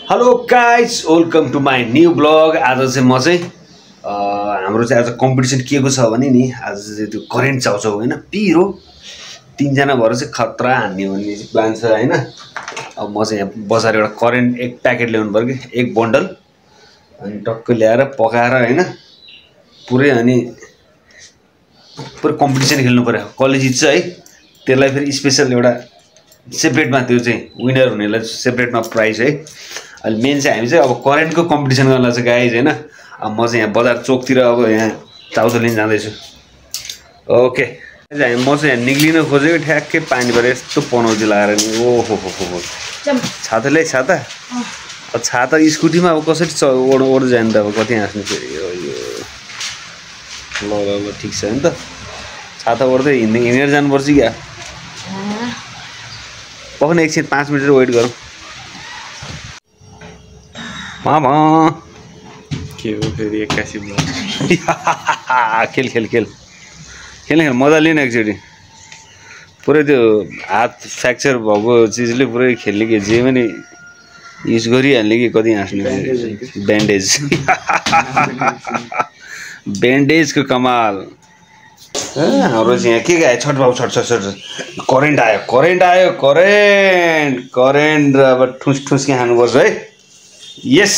Hello guys welcome to my new blog. आज चाहिँ म चाहिँ हाम्रो चाहिँ आज कम्पिटिसन के को छ भने नि आज चाहिँ त्यो करेन्ट चाउँछौ होइन पिरो तीनजना भएर चाहिँ खतरा हान्ने भन्ने प्लान छ होइन। अब म चाहिँ यहाँ बजार एउटा करेन्ट एक प्याकेट ल्याउनु पर्यो कि एक बन्डल अनि टक्क ल्याएर पकाएर होइन पुरै अनि पुरै कम्पिटिसन खेल्नु पर्यो। कसले जित्छ है त्यसलाई फेरि स्पेसल एउटा सेपरेटमा त्यो चाहिँ विनर हुनेलाई सेपरेटमा प्राइज है। अहिले मेन चाहिँ हामी चाहिँ अब करेन्टको कम्पिटिसन गर्न चाहिँ गाइज होइन। अब म चाहिँ यहाँ बजार चोकतिर अब यहाँ चाउचाउ लिन जाँदैछु। ओके म चाहिँ यहाँ निक्लिन खोजेको ठ्याक्कै पानी परेर यस्तो पनौती लगाएर नि ओहो छाता ल्याइ छाता। अब छाता स्कुटीमा अब कसरी ओर्दै जाने त अब कति हाँस्नु फेरि यो ल ठिक छ नि त छाता ओर्दै हिँडेर जानुपर्छ क्या। पक्न एकछिन 5 मिनट वेट गरौँ। के हो फेरि 81 खेल खेल खेल खेल खेल मजा लिनु एकचोटि पुरै त्यो हात फ्र्याक्चर भएको चिजले पुरै खेल्ने कि जे पनि युज गरिहाल्ने कि कति हाँस्नु ब्यान्डेज ब्यान्डेजको कमाल। हाम्रो चाहिँ यहाँ के आयो छट बाबु छट छट छट करेन्ट आयो करेन्ट आयो करेन्ट करेन्ट अब ठुस ठुस के खानुपर्छ है। यस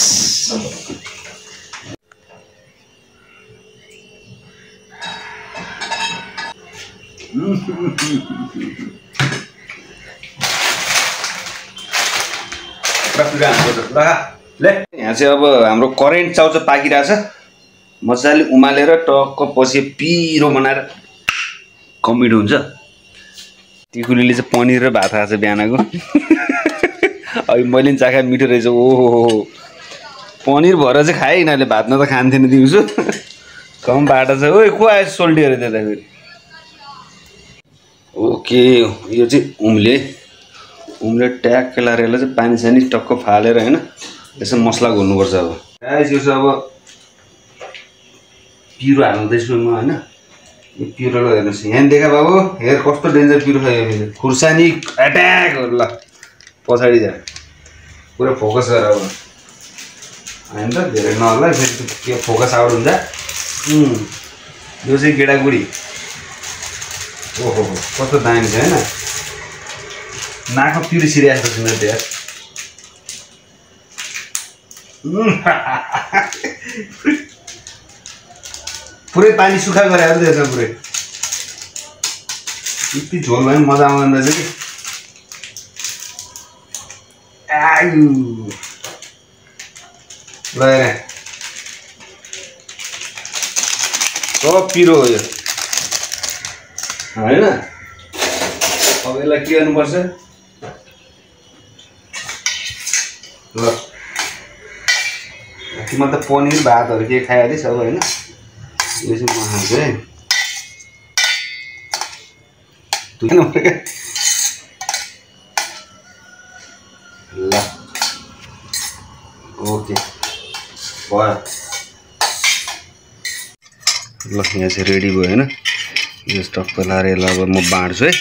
ले यहाँ चाहिँ अब हाम्रो करेन्ट चाउचाउ पाकिरहेछ मजाले उमालेर टक्क पछि पिरो बनाएर कम्प्लिट हुन्छ। टिकुलीले चाहिँ पनिर र भात खाएको छ बिहानको अब मैले पनि चाखा मिठो रहेछ। ओहो पनिर भएर चाहिँ खाएँ यिनीहरूले भात न त खान्थेन दिउँसो कम बाटो छ। ओइ को आएछ सोल्टिएर त्यता फेरि। ओके यो चाहिँ उम्ले ट्याक्क लाएर यसलाई चाहिँ पानी सानी टक्क फालेर होइन यसो मसला घोल्नुपर्छ। अब गाइस यो चाहिँ अब पिरो हाल्दैछु म होइन। यो पिरोलाई हेर्नुहोस् यहाँ देखा बाबु हेर कस्तो डेन्जर पिरो छ यो खुर्सानी एट्याक ल पछाडि जा पुरा फोकस गर अब होइन त धेरै नहोला फेरि के फोकस आउट हुन्छ। यो चाहिँ गेडागुडी ओहो कस्तो दामी छ होइन नाकमा पिरो सिरिआएको छ मेरो त्यहाँ पुरै पानी सुक्खा गरे त्यसमा पुरै यति झोल भयो मजा आउँदैन रहेछ कि। ल सब पिरो हो यो होइन। अब यसलाई के गर्नुपर्छ ल तिमीले त पनिर भातहरू के खाइहालिस् अब होइन। यो चाहिँ म खान्छु है ल ओके भयो ल यहाँ चाहिँ रेडी भयो होइन। यो टक्क लाएर यसलाई अब म बाँड्छु है।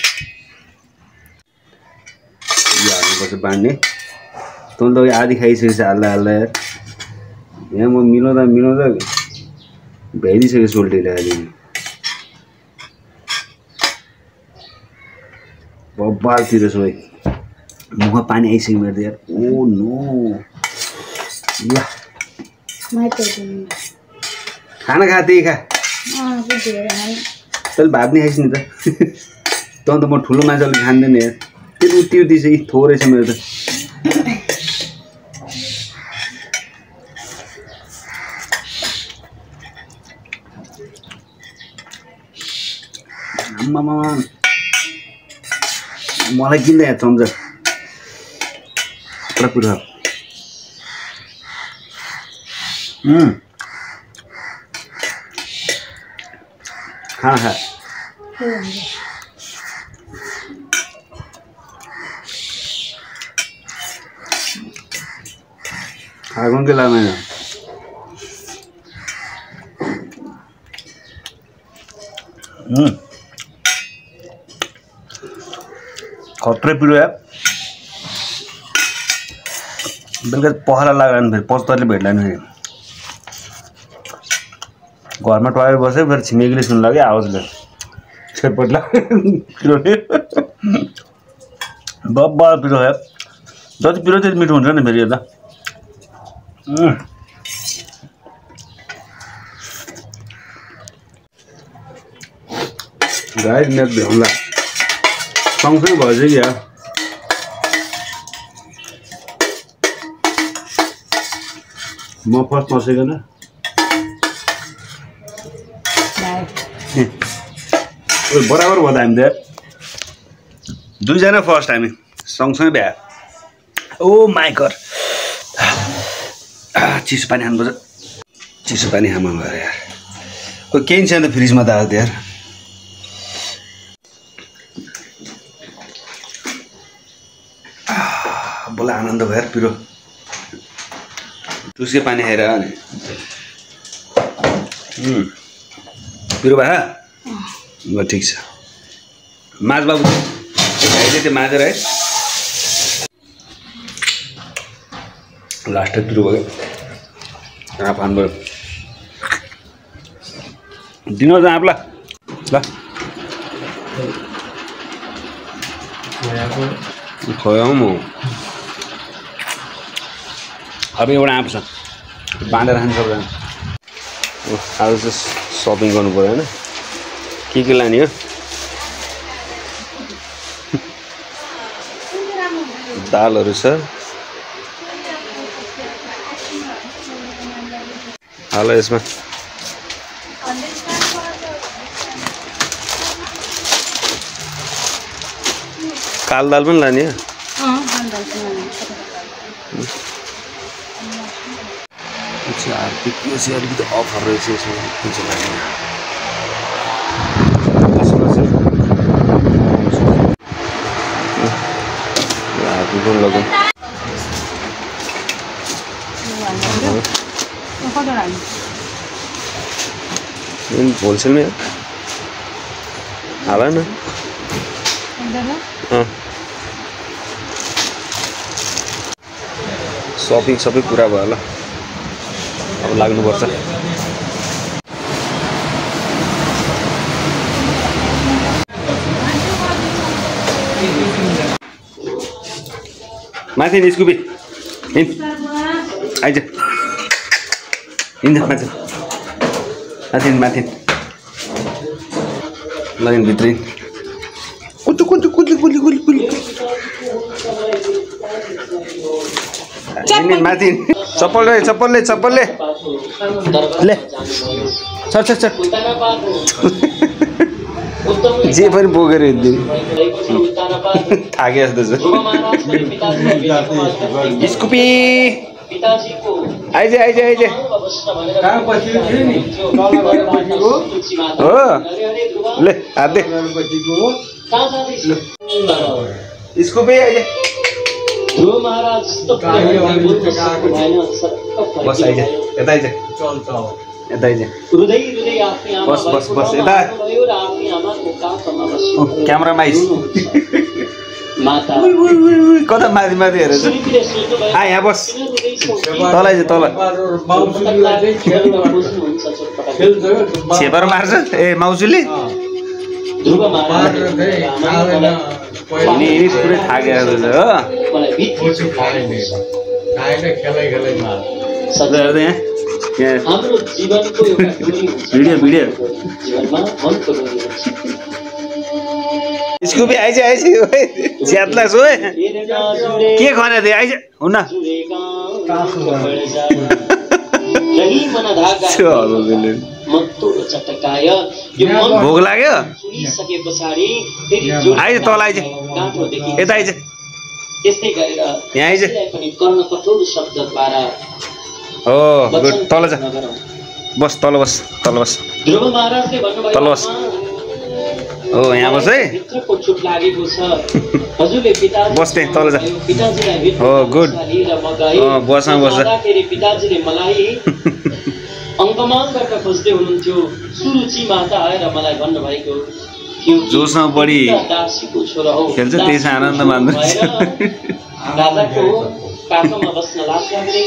यो हाल्नुपर्छ बाँड्ने तँले त आधी खाइसकेपछि हाल्दा हाल्दा यार यहाँ म मिलाउँदा भ्याइदिइसक्यो सोल्टीले आदि बब्बालतिर सबै मुखमा पानी आइसक्यो मेरो त यार। ओ नो ल खाना खा त्यही खा तैँले भात नि खाइस् नि त तँ त म ठुलो मान्छेले खाँदैन यार त्यो उति उति चाहिँ थोरै छ मेरो त। आम्मामा मलाई किन्दा यहाँ चम्चा पुरा पुरा खा खा खाएको के लाग्दैन खत्रै पिरो यार बेलुका पहरा लाग्यो फेरि पस्तरले भेट्लान् फेरि घरमा टोयलेट बस्यो फेरि छिमेकीले सुन्नु लाग्यो आवाजले छेटपट लाग्यो बब्बा पिरो खायो जति पिरो त्यति मिठो हुन्छ नि फेरि यो त गाइस नेट भ्याउँला सँगसँगै भएछ कि यार म फर्स्ट नसकेन बराबर भयो त हामी त दुईजना फर्स्ट हामी सँगसँगै भ्या ओ माई गड चिसो पानी खानुपर्छ चिसो पानी खामा भयो यार कोही केही छैन त फ्रिजमा त आयो त यार बोला आनन्द भयो यार पिरो टुस्के पानी खाएर नि पिरो भए ल ठिक छ माझ बाबु भाइले त्यो माझेर है लास्ट पिरो भयो आँप खानु दिनु त आँपला ल खोयाउ म अब एउटा आँप छ बाँधेर खान्छ सबजना आज चाहिँ सपिङ गर्नु पर्यो होइन के लाने हो दालहरू छ हाल यसमा काल दाल पनि लाने हो अलिकति अफर रहेछ यसमा कुन चाहिँ लाग्ने लगाउँ होलसेलमै हाल न सपिङ सबै पुरा भयो होला अब लाग्नुपर्छ माथि नि स्कुबी हिँड आइज हिँड माथि माथि माथि लाइन भित्र कुचु कुचु कुचु कुली कुली कुली माथि चप्पल चप्पलले चप्पलले ले चट चट चट जे पनि बोकेर हिँड्दिनु थाके जस्तो छ स्कुपी आइज आइज आइज हो ले हात दे स्कुपी आइज बस आइज यता आइज यता आइज बस बस बस यता क्यामेरामा आइज कता माथि माथि हेरेछ आ यहाँ बस तल आइज तल छेपारो मार्छ ए माउजूले पुरै थाकेको हो भिडियो भिडियो स्कुपी आइज आइज ज्यातला सो के खने थिए आइज हुन भोक लाग्यो आइज तल आइज यता आइज यहाँ आइज हो गुड तल जा बस तल बस तल बस तल बस हो यहाँ बस है बस त्यहाँ तल जा हो गुड बस बस अङ्कमान गरेर खोज्दै हुनुहुन्थ्यो सुरुचि माता आएर मलाई भन्नुभएको जोसँग बढी खेल्छ त्यसै आनन्द मान्नु राजाको बाटोमा बस्न लाज लाग्ने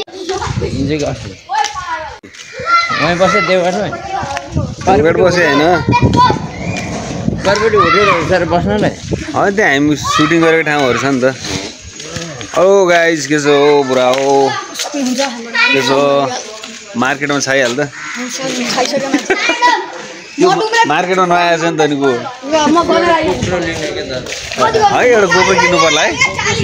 वहीँ बस्यो देवघाटमा देवघाट बस्यो होइन परपट्टि होटेलहरू सर बस्नलाई होइन त्यहाँ हामी सुटिङ गरेको ठाउँहरू छ नि त ओ गाइज के छ हो बुढा हो के छ मार्केटमा छाइहाल्छ मार्केटमा नआएछ नि त नि गो है एउटा गोबर किन्नु पर्ला है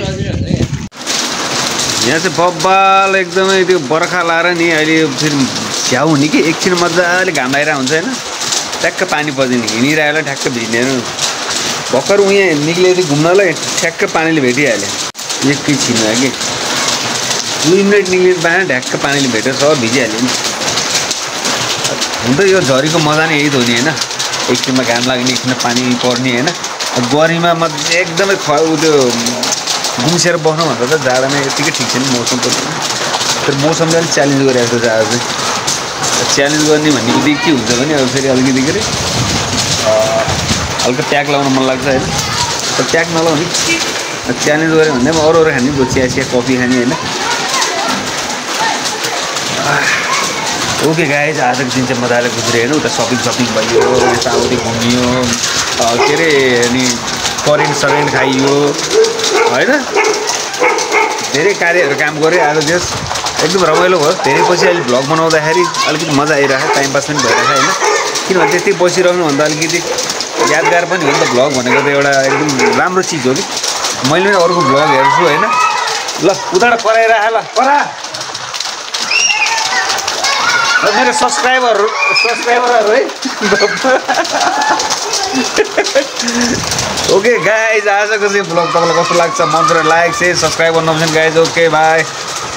यहाँ चाहिँ बब्बाल एकदमै त्यो बर्खा लाएर नि अहिले फेरि झ्याउ हुने कि एकछिन मजाले घाम आइरहेको हुन्छ होइन ठ्याक्क पानी पर्दैन हिँडिरहेको ठ्याक्क भिज्ने भर्खर उहाँ निक्लेको थियो घुम्नलाई ठ्याक्क पानीले भेटिहाल्यो एकैछिनमा कि 2 मिनट निक्लिनु पाएन ठ्याक्क पानीले भेटेर सब भिजिहाल्यो नि हुन त यो झरीको मजा नै यही त हो नि होइन एकछिनमा घाम लाग्ने एकछिनमा पानी पर्ने होइन गर्मीमा एकदमै त्यो गुम्सेर बस्नुभन्दा त जाडोमा यत्तिकै ठिक छ नि मौसम पनि तर मौसमले अलिक च्यालेन्ज गरिरहेको छ जाडो चाहिँ च्यालेन्ज गर्ने भन्ने बित्तिकै के हुन्छ भने अब फेरि अलिकति के अरे हल्का ट्याग लगाउन मन लाग्छ होइन तर ट्याग नलाउने च्यालेन्ज गऱ्यो भने पनि अरू खाने चिया चिया कफी खाने होइन ओके गाइज आजको दिन चाहिँ मजाले गुज्रियो होइन उता सपिङ भयो यताउति घुमियो के अरे अनि करेन्ट खाइयो होइन धेरै कार्यहरू काम गऱ्यो आज जस एकदम रमाइलो भयो धेरै पछि अहिले भ्लग बनाउँदाखेरि अलिकति मजा आइरहेको टाइम पास पनि भइरहेको होइन किनभने त्यति बसिरहनुभन्दा अलिकति यादगार पनि हो नि त भ्लग भनेको त एउटा एकदम राम्रो चिज हो कि मैले पनि अरूको भ्लग हेर्छु होइन ल उताबाट कराइराख ल करा मेरो सब्सक्राइबरहरू है ओके गाइज आजको चाहिँ भ्लग तपाईँलाई कस्तो लाग्छ मन पऱ्यो लाइक शेयर सब्सक्राइब गर्नु नबिर्सनु गाइज ओके बाई